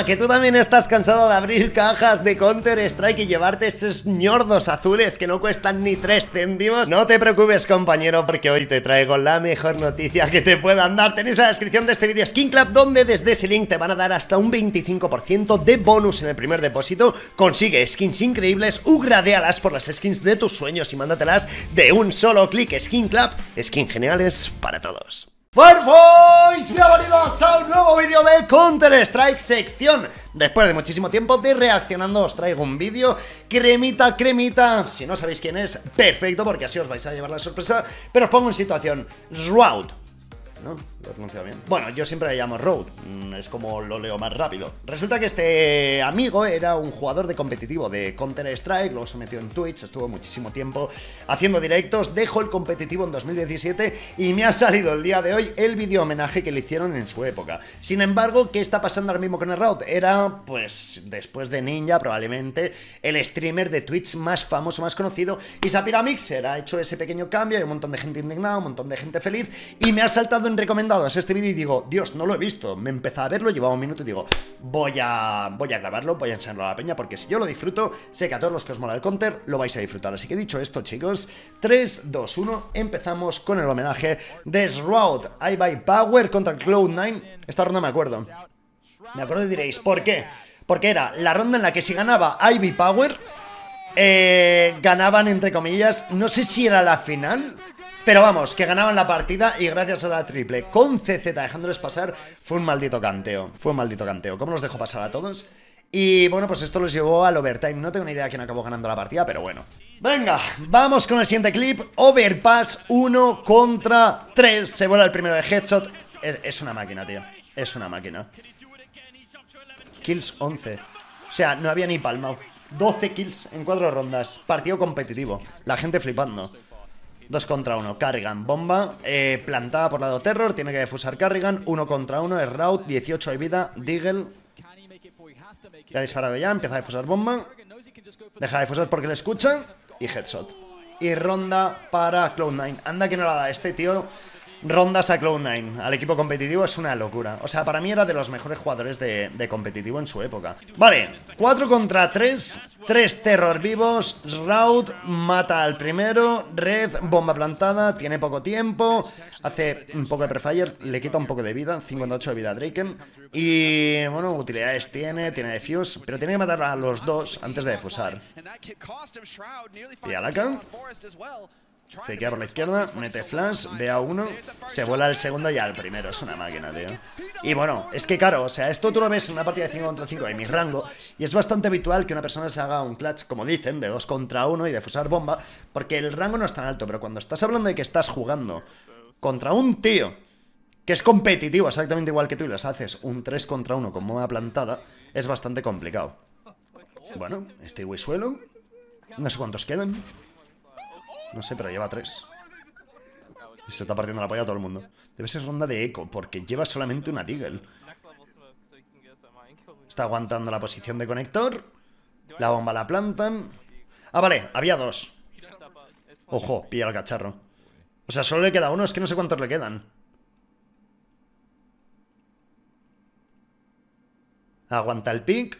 Toma, que tú también estás cansado de abrir cajas de Counter-Strike y llevarte esos ñordos azules que no cuestan ni 3 céntimos. No te preocupes, compañero, porque hoy te traigo la mejor noticia que te puedan dar. Tenéis en la descripción de este vídeo Skin Club, donde desde ese link te van a dar hasta un 25% de bonus en el primer depósito. Consigue skins increíbles, upgradealas por las skins de tus sueños y mándatelas de un solo clic. Skin Club, skins geniales para todos. Farboys, bienvenidos a un nuevo vídeo de Counter-Strike sección. Después de muchísimo tiempo de reaccionando, os traigo un vídeo cremita, si no sabéis quién es, perfecto, porque así os vais a llevar la sorpresa. Pero os pongo en situación, Shroud, ¿no? Lo he pronunciado bien. Bueno, yo siempre le llamo Road, es como lo leo más rápido. Resulta que este amigo era un jugador de competitivo de Counter-Strike, luego se metió en Twitch, estuvo muchísimo tiempo haciendo directos, dejó el competitivo en 2017 y me ha salido el día de hoy el vídeo homenaje que le hicieron en su época. Sin embargo, ¿qué está pasando ahora mismo con el Road? Era, pues, después de Ninja, probablemente el streamer de Twitch más famoso, más conocido, y Sapira Mixer ha hecho ese pequeño cambio, hay un montón de gente indignada, un montón de gente feliz, y me ha saltado en recomendados este vídeo y digo, Dios, no lo he visto. Me empecé a verlo, llevaba un minuto y digo, voy a grabarlo, voy a enseñarlo a la peña, porque si yo lo disfruto, sé que a todos los que os mola el counter lo vais a disfrutar. Así que dicho esto, chicos, 3, 2, 1, empezamos con el homenaje de Shroud, iBuyPower contra Cloud9. Esta ronda me acuerdo y diréis, ¿por qué? Porque era la ronda en la que si ganaba iBuyPower, ganaban, entre comillas, no sé si era la final, pero vamos, que ganaban la partida y gracias a la triple con CZ dejándoles pasar, fue un maldito canteo. ¿Cómo los dejó pasar a todos? Y bueno, pues esto los llevó al overtime. No tengo ni idea quién acabó ganando la partida, pero bueno. Venga, vamos con el siguiente clip. Overpass 1 contra 3. Se vuela el primero de headshot. Es una máquina, tío. Es una máquina. Kills 11. O sea, no había ni palmao. 12 kills en 4 rondas. Partido competitivo. La gente flipando. 2 contra 1, Carrigan, bomba, plantada por lado Terror, tiene que defusar Carrigan, 1 contra 1, es Rout, 18 de vida, Deagle, ya ha disparado ya, empieza a defusar bomba, deja de defusar porque le escuchan, y headshot. Y ronda para Cloud9, anda que no la da este tío. Rondas a Cloud9, al equipo competitivo es una locura. O sea, para mí era de los mejores jugadores de competitivo en su época. Vale, 4 contra 3, 3 Terror vivos. Shroud mata al primero. Red, bomba plantada, tiene poco tiempo, hace un poco de prefire, le quita un poco de vida, 58 de vida a Draken. Y bueno, utilidades tiene defuse, pero tiene que matar a los dos antes de defusar. Pilla la acá. Fakea por la izquierda, mete flash, ve a uno, se vuela al segundo y al primero. Es una máquina, tío. Y bueno, es que claro, o sea, esto tú lo ves en una partida de 5 contra 5 de mi rango, y es bastante habitual que una persona se haga un clutch, como dicen, de 2 contra 1 y defusar bomba, porque el rango no es tan alto. Pero cuando estás hablando de que estás jugando contra un tío que es competitivo exactamente igual que tú y les haces un 3 contra 1 con bomba plantada, es bastante complicado. Bueno, este suelo, no sé cuántos quedan. No sé, pero lleva 3. Y se está partiendo la polla a todo el mundo. Debe ser ronda de eco, porque lleva solamente una Deagle. Está aguantando la posición de conector. La bomba la plantan. Ah, vale, había 2. Ojo, pilla el cacharro. O sea, solo le queda uno, es que no sé cuántos le quedan. Aguanta el pick.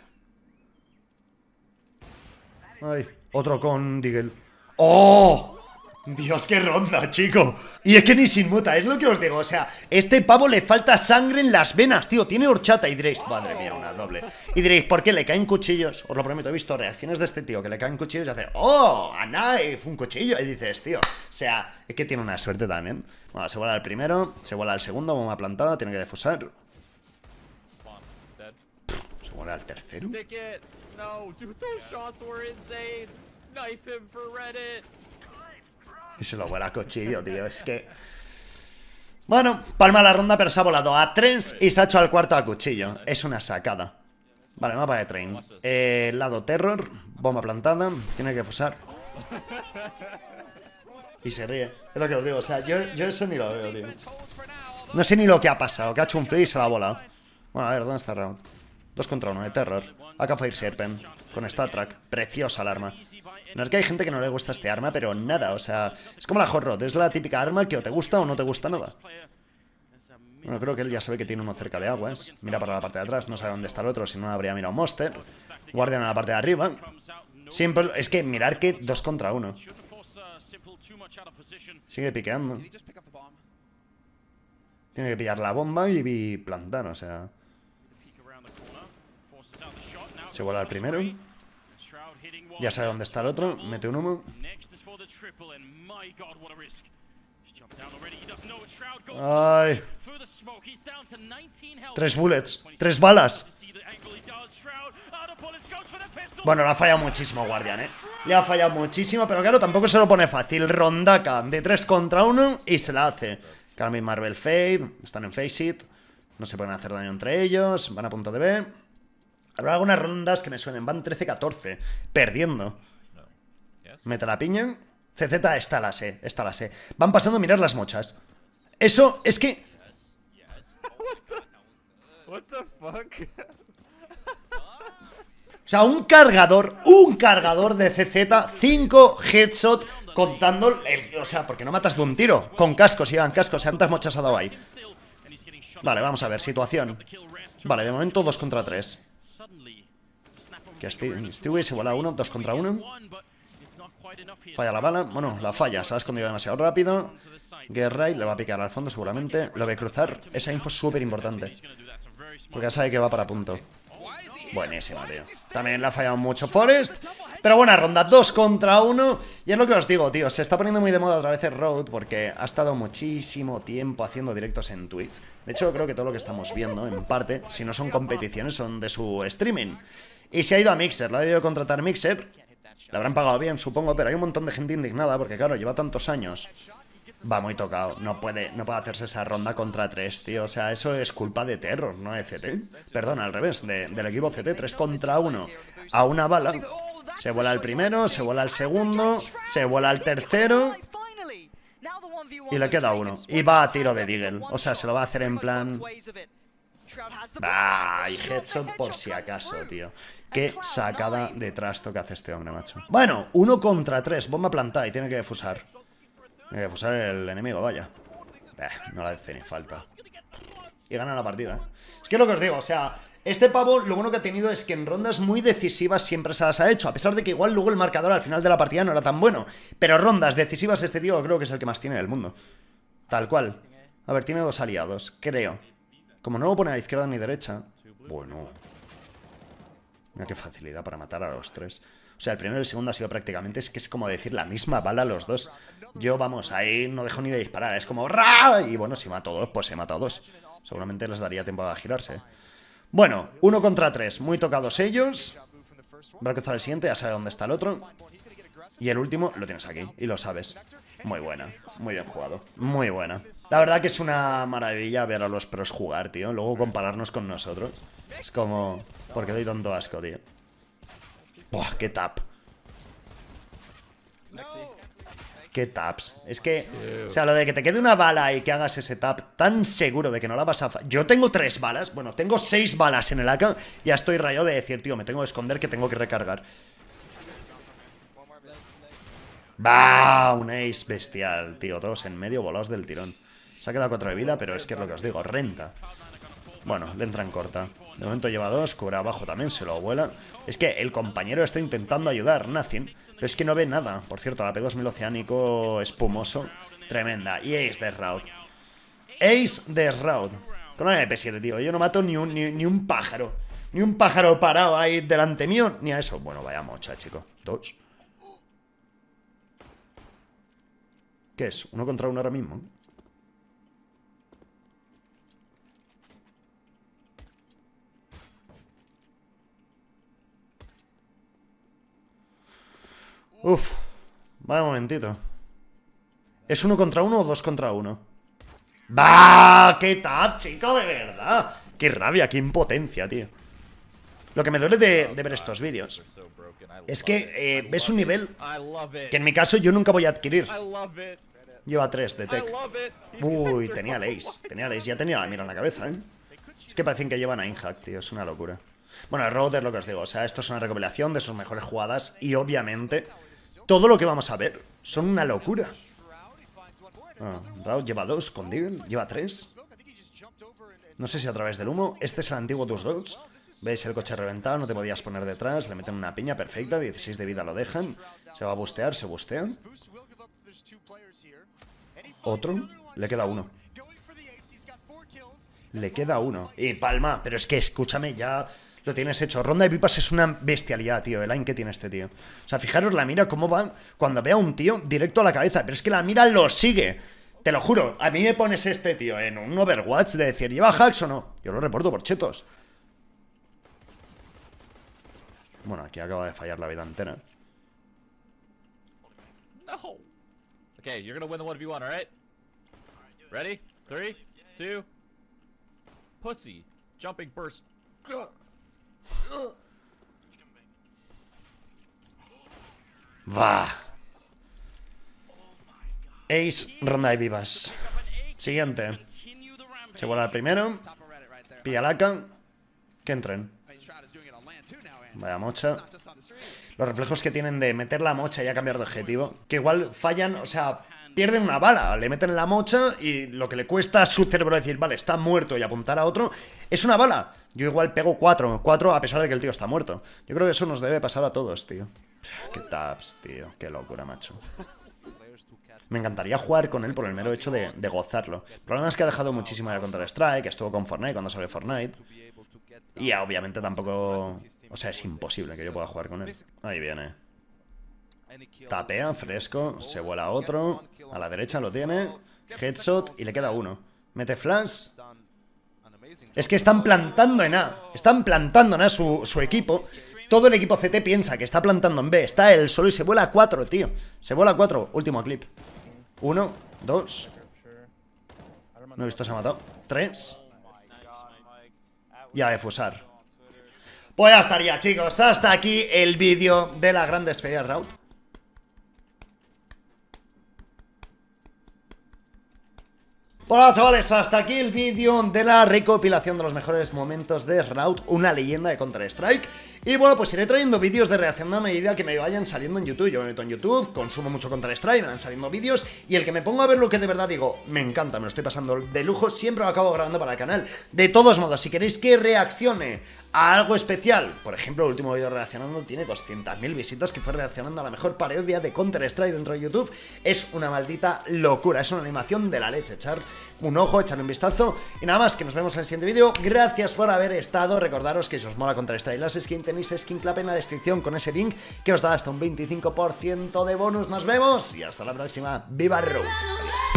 Ay, otro con Deagle. ¡Oh! Dios, qué ronda, chico. Y es que ni sin muta, es lo que os digo. O sea, este pavo le falta sangre en las venas, tío. Tiene horchata y diréis, madre mía, una doble. Y diréis, ¿por qué le caen cuchillos? Os lo prometo, he visto reacciones de este tío que le caen cuchillos y hace, ¡oh! ¡A knife! Un cuchillo. Y dices, tío, o sea, es que tiene una suerte también. Bueno, se vuela al primero, se vuela al segundo, bomba plantada, tiene que defusar. Se vuela al tercero. Y se lo vuela a cuchillo, tío. Es que... Bueno, palma la ronda, pero se ha volado a 3 y se ha hecho al cuarto a cuchillo. Es una sacada. Vale, mapa de train. Lado Terror, bomba plantada, tiene que fusar. Y se ríe. Es lo que os digo, o sea, yo eso ni lo veo, tío. No sé ni lo que ha pasado, que ha hecho un free y se la ha volado. Bueno, a ver, ¿dónde está Round? 2 contra 1 de Terror. Acá Fire Serpent con StatTrack. Preciosa el arma. No es que hay gente que no le gusta este arma, pero nada, o sea, es como la Hot Rod, es la típica arma que o te gusta o no te gusta nada. Bueno, creo que él ya sabe que tiene uno cerca de aguas. Mira para la parte de atrás, no sabe dónde está el otro, si no habría mirado Monster. Guardian en la parte de arriba. Siempre, es que mirar que 2 contra 1. Sigue piqueando. Tiene que pillar la bomba y plantar, o sea. Se vuela el primero. Ya sabe dónde está el otro. Mete un humo. Ay. 3 bullets. 3 balas. Bueno, le ha fallado muchísimo Guardian, le ha fallado muchísimo, pero claro, tampoco se lo pone fácil. Rondaka de 3 contra 1 y se la hace. Carmen Marvel Fade. Están en Face It. No se pueden hacer daño entre ellos. Van a punto de B. Habrá algunas rondas que me suenen. Van 13-14. Perdiendo. Mete la piña. CZ está la sé. Está la sé. Van pasando a mirar las mochas. Eso es que... What the fuck? O sea, un cargador de CZ, 5 headshot contando, o sea, porque no matas de un tiro, con cascos, llevan cascos, ¿cuántas mochas ha dado ahí? Vale, vamos a ver, situación. Vale, de momento 2 contra 3. Que Stewie se vuela 1, 2 contra 1. Falla la bala, bueno, la falla, se ha escondido demasiado rápido. Guerray le va a picar al fondo seguramente. Lo ve cruzar, esa info es súper importante. Porque ya sabe que va para punto. Buenísimo, tío. También le ha fallado mucho Forest. Pero buena ronda, 2 contra 1. Y es lo que os digo, tío. Se está poniendo muy de moda otra vez el Road porque ha estado muchísimo tiempo haciendo directos en Twitch. De hecho, creo que todo lo que estamos viendo, en parte, si no son competiciones, son de su streaming. Y se ha ido a Mixer. Lo ha debido contratar Mixer. Le habrán pagado bien, supongo, pero hay un montón de gente indignada porque, claro, lleva tantos años. Va muy tocado, no puede hacerse esa ronda contra 3, tío. O sea, eso es culpa de Terror, no de CT. Perdón, al revés, del equipo CT, 3 contra 1 a una bala. Se vuela el primero, se vuela el segundo, se vuela el tercero y le queda uno. Y va a tiro de Deagle, o sea, se lo va a hacer en plan... Y headshot por si acaso, tío. Qué sacada de trasto que hace este hombre, macho. Bueno, 1 contra 3, bomba plantada y tiene que fusar. Tiene que fusar el enemigo, vaya. No le hace ni falta. Y gana la partida, Es que es lo que os digo, o sea, este pavo lo bueno que ha tenido es que en rondas muy decisivas siempre se las ha hecho. A pesar de que igual luego el marcador al final de la partida no era tan bueno. Pero rondas decisivas este tío creo que es el que más tiene del mundo. Tal cual. A ver, tiene 2 aliados, creo. Como no lo pone a la izquierda ni derecha. Bueno. Mira qué facilidad para matar a los 3. O sea, el primero y el segundo ha sido prácticamente... Es que es como decir la misma bala a los 2. Yo, vamos, ahí no dejo ni de disparar. Es como... ¡ra! Y bueno, si mato 2, pues he matado 2. Seguramente les daría tiempo de girarse. Bueno, 1 contra 3. Muy tocados ellos. Va a cruzar el siguiente, ya sabe dónde está el otro. Y el último lo tienes aquí. Y lo sabes. Muy buena. Muy bien jugado. Muy buena. La verdad que es una maravilla ver a los pros jugar, tío. Luego compararnos con nosotros. Es como... ¿Por qué doy tanto asco, tío? ¡Buah, qué tap! ¡Qué taps! Es que, o sea, lo de que te quede una bala y que hagas ese tap tan seguro de que no la vas a... Yo tengo 3 balas, bueno, tengo 6 balas en el AK. Ya estoy rayado de decir, tío, me tengo que esconder que tengo que recargar. ¡Bah! Un ace bestial, tío. Todos en medio, volados del tirón. Se ha quedado 4 de vida, pero es que es lo que os digo, renta. Bueno, le entra en corta. De momento lleva 2, cubre abajo también, se lo vuela. Es que el compañero está intentando ayudar, Nothing, pero es que no ve nada. Por cierto, la P2000 oceánico espumoso, tremenda. Y Ace de Shroud. Ace de Shroud. Con una MP7, tío. Yo no mato ni un pájaro. Ni un pájaro parado ahí delante mío, ni a eso. Bueno, vaya mocha, chico. 2. ¿Qué es? 1 contra 1 ahora mismo. Uf, vaya momentito. ¿Es 1 contra 1 o 2 contra 1? ¡Bah! ¡Qué tap, chico! De verdad. ¡Qué rabia, qué impotencia, tío! Lo que me duele de ver estos vídeos es que ves un nivel que en mi caso yo nunca voy a adquirir. Lleva 3 de tech. Uy, tenía el ace. Tenía el ace, ya tenía la mira en la cabeza, Es que parecen que llevan a Inhack, tío, es una locura. Bueno, el Road es lo que os digo, o sea, esto es una recopilación de sus mejores jugadas y obviamente todo lo que vamos a ver son una locura. Raud lleva 2 con Deagle, lleva 3. No sé si a través del humo. Este es el antiguo Dust Dogs. ¿Veis? El coche reventado, no te podías poner detrás. Le meten una piña perfecta, 16 de vida lo dejan. Se va a bustear, se bustea. Otro. Le queda uno. Le queda uno. Y palma, pero es que escúchame, ya lo tienes hecho. Ronda de pipas es una bestialidad, tío. El line que tiene este tío. O sea, fijaros la mira cómo va cuando ve a un tío directo a la cabeza. Pero es que la mira lo sigue. Te lo juro, a mí me pones este tío en un Overwatch de decir, ¿lleva hacks o no? Yo lo reporto por chetos. Bueno, aquí acaba de fallar la vida entera. No. Okay, you're gonna win the 1v1, alright? Ready? 3, 2. Pussy. Jumping burst. Va. Ace, ronda de vivas. Siguiente. Se vuela al primero. Pilla laca. Que entren. Vaya mocha. Los reflejos que tienen de meter la mocha y a cambiar de objetivo. Que igual fallan, o sea, pierden una bala. Le meten la mocha y lo que le cuesta a su cerebro decir, vale, está muerto y apuntar a otro, es una bala. Yo igual pego 4 a pesar de que el tío está muerto. Yo creo que eso nos debe pasar a todos, tío. Qué taps, tío. Qué locura, macho. Me encantaría jugar con él por el mero hecho de gozarlo. El problema es que ha dejado muchísimo de Counter-Strike, estuvo con Fortnite cuando salió Fortnite. Y obviamente tampoco... O sea, es imposible que yo pueda jugar con él. Ahí viene. Tapea, fresco, se vuela otro. A la derecha lo tiene. Headshot y le queda uno. Mete flash. Es que están plantando en A. Están plantando en A su equipo. Todo el equipo CT piensa que está plantando en B. Está él solo y se vuela a 4, tío. Se vuela a 4. Último clip. 1, 2. No he visto, se ha matado. 3. Y a defusar. Pues ya estaría, chicos. Hasta aquí el vídeo de la gran despedida de Raut. Bueno, chavales, hasta aquí el vídeo de la recopilación de los mejores momentos de Raut, una leyenda de Counter-Strike. Y bueno, pues iré trayendo vídeos de reacción a medida que me vayan saliendo en YouTube. Yo me meto en YouTube, consumo mucho Counter-Strike, me van saliendo vídeos. Y el que me pongo a ver lo que de verdad digo, me encanta, me lo estoy pasando de lujo, siempre lo acabo grabando para el canal. De todos modos, si queréis que reaccione a algo especial, por ejemplo, el último vídeo reaccionando tiene 200.000 visitas, que fue reaccionando a la mejor parodia de Counter-Strike dentro de YouTube. Es una maldita locura, es una animación de la leche. Echar un ojo, echar un vistazo. Y nada más, que nos vemos en el siguiente vídeo. Gracias por haber estado. Recordaros que si os mola Counter-Strike las skins, tenéis Skin Club en la descripción con ese link que os da hasta un 25% de bonus. Nos vemos y hasta la próxima. ¡Viva Raut!